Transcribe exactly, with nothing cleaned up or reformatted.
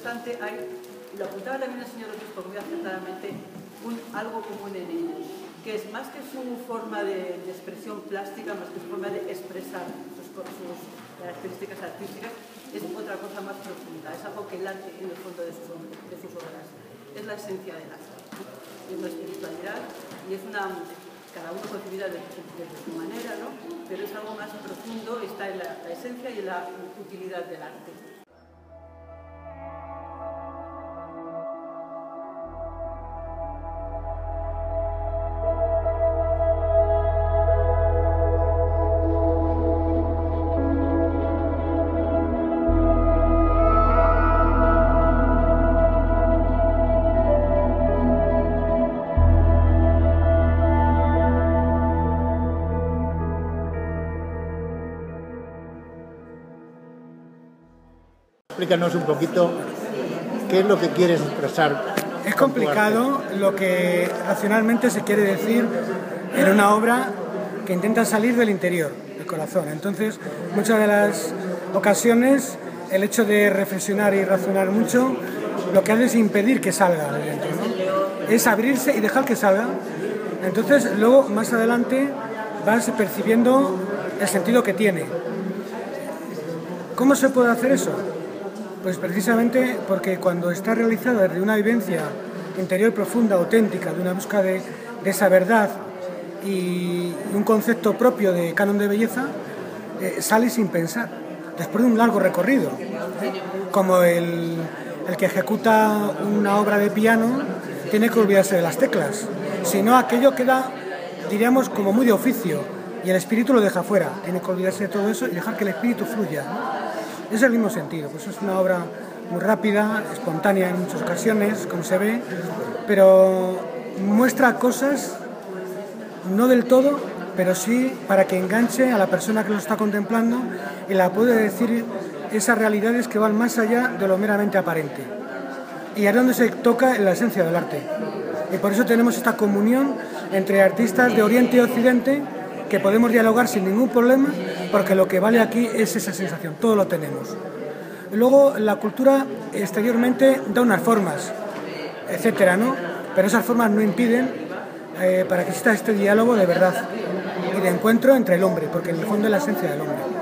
obstante, hay, y lo apuntaba también el señor Obispo muy acertadamente, un, algo común en ellos, que es más que su forma de, de expresión plástica, más que su forma de expresar sus, sus características artísticas, es otra cosa más profunda, es algo que late en el fondo de sus, de sus obras. Es la esencia del arte, es la espiritualidad y es una, cada uno concebida de, de, de su manera, ¿no? Pero es algo más profundo, está en la, la esencia y en la utilidad del arte. Explícanos un poquito qué es lo que quieres expresar. Es complicado lo que racionalmente se quiere decir en una obra que intenta salir del interior, del corazón. Entonces, muchas de las ocasiones, el hecho de reflexionar y razonar mucho, lo que hace es impedir que salga de dentro, ¿no? Es abrirse y dejar que salga. Entonces, luego, más adelante, vas percibiendo el sentido que tiene. ¿Cómo se puede hacer eso? Pues precisamente porque cuando está realizada desde una vivencia interior profunda, auténtica, de una búsqueda de, de esa verdad y un concepto propio de canon de belleza, eh, sale sin pensar, después de un largo recorrido. Como el, el que ejecuta una obra de piano tiene que olvidarse de las teclas, si no aquello queda, diríamos, como muy de oficio y el espíritu lo deja fuera, tiene que olvidarse de todo eso y dejar que el espíritu fluya, ¿no? Es el mismo sentido, pues es una obra muy rápida, espontánea en muchas ocasiones, como se ve, pero muestra cosas, no del todo, pero sí para que enganche a la persona que lo está contemplando y la puede decir esas realidades que van más allá de lo meramente aparente. Y es donde se toca en la esencia del arte. Y por eso tenemos esta comunión entre artistas de Oriente y Occidente, que podemos dialogar sin ningún problema, porque lo que vale aquí es esa sensación, todo lo tenemos. Luego la cultura exteriormente da unas formas, etcétera, ¿no? Pero esas formas no impiden eh, para que exista este diálogo de verdad y de encuentro entre el hombre, porque en el fondo es la esencia del hombre.